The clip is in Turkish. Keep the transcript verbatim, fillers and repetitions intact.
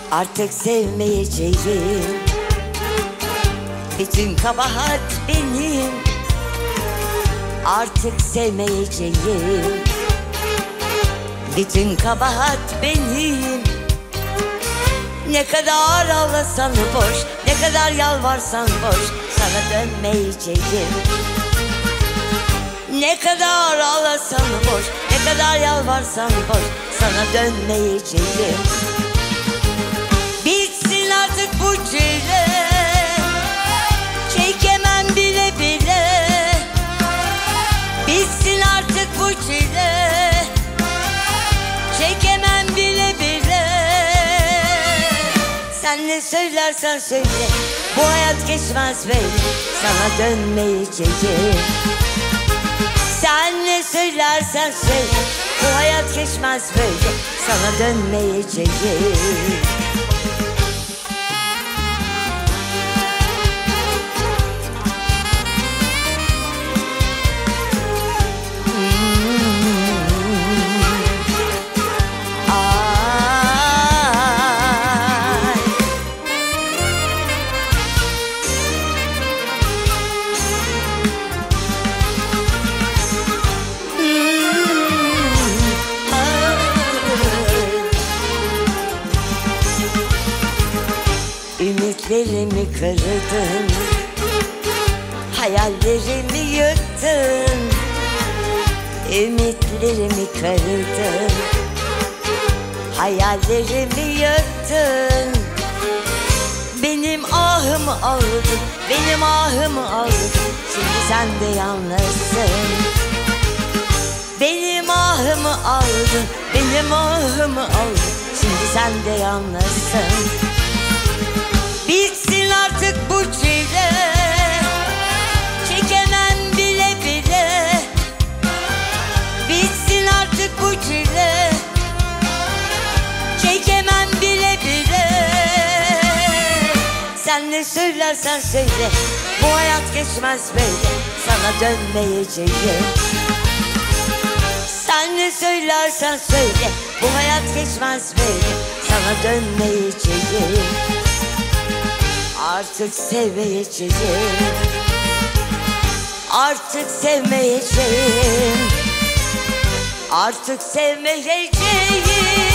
Artık sevmeyeceğim. Bütün kabahat benim. Artık sevmeyeceğim. Bütün kabahat benim. Ne kadar ağlasan boş, ne kadar yalvarsan boş, sana dönmeyeceğim. Ne kadar ağlasan boş, ne kadar yalvarsan boş, sana dönmeyeceğim. Bitsin artık bu çile, çekemem bile bile. Bitsin artık bu çile, çekemem bile bile. Sen ne söylersen söyle, bu hayat geçmez böyle, sana dönmeyeceğim. Sen ne söylersen söyle, bu hayat geçmez böyle, sana dönmeyeceğim. Ümitlerimi kırdın, hayallerimi yıktın. Ümitlerimi kırdın, hayallerimi yıktın. Benim ahımı aldın, benim ahımı aldın. Şimdi sen de yalnızsın. Benim ahımı aldın, benim ahımı aldın. Şimdi sen de yalnızsın. Bitsin artık bu çile, çekemem bile bile. Bitsin artık bu çile, çekemem bile bile. Sen ne söylersen söyle, bu hayat geçmez böyle, sana dönmeyeceğim. Sen ne söylersen söyle, bu hayat geçmez böyle, sana dönmeyeceğim. Artık sevmeyeceğim. Artık sevmeyeceğim. Artık sevmeyeceğim.